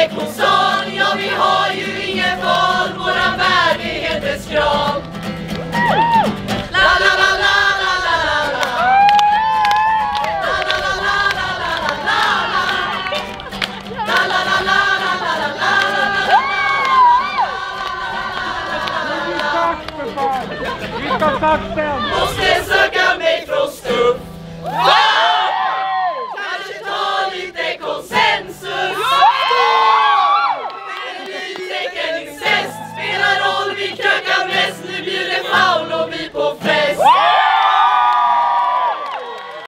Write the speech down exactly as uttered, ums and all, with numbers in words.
sektionssal, ja vi har ju ingen val, våran värdighetens krav. La la la la la la la la. La la la la la la la la. La la la la la la la la. Vi ska tack sen!